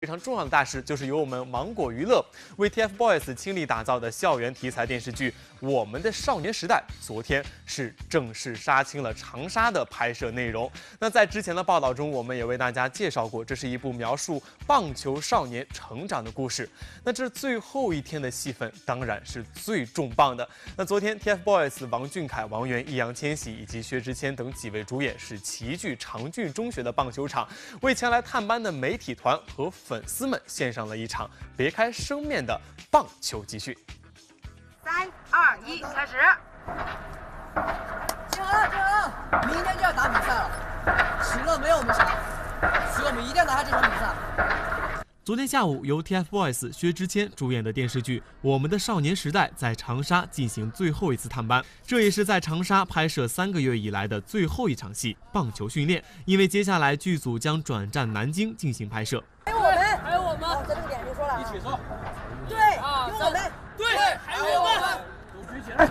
非常重要的大事，就是由我们芒果娱乐为 TFBOYS 倾力打造的校园题材电视剧《我们的少年时代》，昨天是正式杀青了长沙的拍摄内容。那在之前的报道中，我们也为大家介绍过，这是一部描述棒球少年成长的故事。那这最后一天的戏份当然是最重磅的。那昨天 TFBOYS 王俊凯、王源、易烊千玺以及薛之谦等几位主演是齐聚长郡中学的棒球场，为前来探班的媒体团和粉丝们献上了一场别开生面的棒球集训。 3、2、1，开始！ 静儿，明天就要打比赛了，赢了没有我们啥，所以我们一定要拿下这场比赛。 昨天下午，由 TFBOYS 薛之谦主演的电视剧《我们的少年时代》在长沙进行最后一次探班，这也是在长沙拍摄3个月以来的最后一场戏——棒球训练。因为接下来剧组将转战南京进行拍摄。 还有我们，还有我们，这个点别说了，一起说。对，有我们，对，还有我们，都举起来。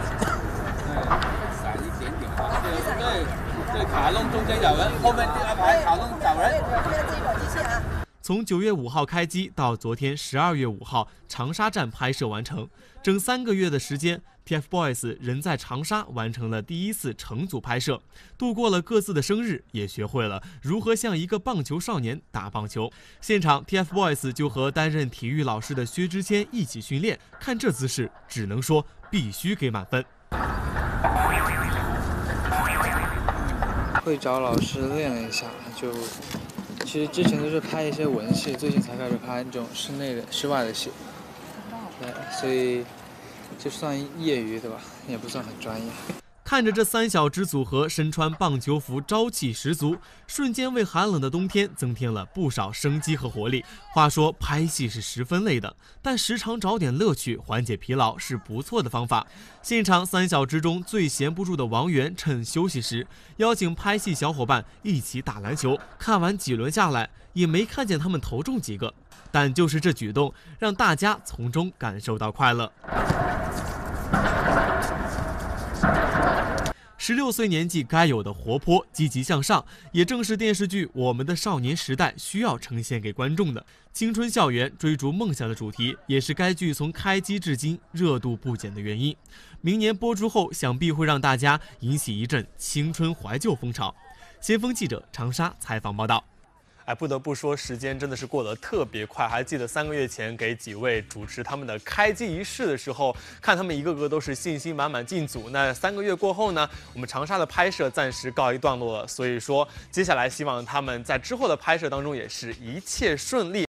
闪一点点啊，对，卡弄中间有人，后面安排卡弄找人。 这边自己找机器啊。 从9月5号开机到昨天12月5号，长沙站拍摄完成，整3个月的时间 ，TFBOYS 人在长沙完成了第一次成组拍摄，度过了各自的生日，也学会了如何像一个棒球少年打棒球。现场 TFBOYS 就和担任体育老师的薛之谦一起训练，看这姿势，只能说必须给满分。 会找老师练了一下，其实之前都是拍一些文戏，最近才开始拍这种室外的戏，对，所以就算业余对吧，也不算很专业。 看着这3小只组合身穿棒球服，朝气十足，瞬间为寒冷的冬天增添了不少生机和活力。话说拍戏是十分累的，但时常找点乐趣缓解疲劳是不错的方法。现场3小只中最闲不住的王源，趁休息时邀请拍戏小伙伴一起打篮球。看完几轮下来，也没看见他们投中几个，但就是这举动，让大家从中感受到快乐。16岁年纪该有的活泼、积极向上，也正是电视剧《我们的少年时代》需要呈现给观众的。青春校园追逐梦想的主题，也是该剧从开机至今热度不减的原因。明年播出后，想必会让大家引起一阵青春怀旧风潮。先锋记者长沙采访报道。不得不说，时间真的是过得特别快。还记得3个月前给几位主持他们的开机仪式的时候，看他们一个个都是信心满满进组。那3个月过后呢，我们长沙的拍摄暂时告一段落了。所以说，接下来希望他们在之后的拍摄当中也是一切顺利。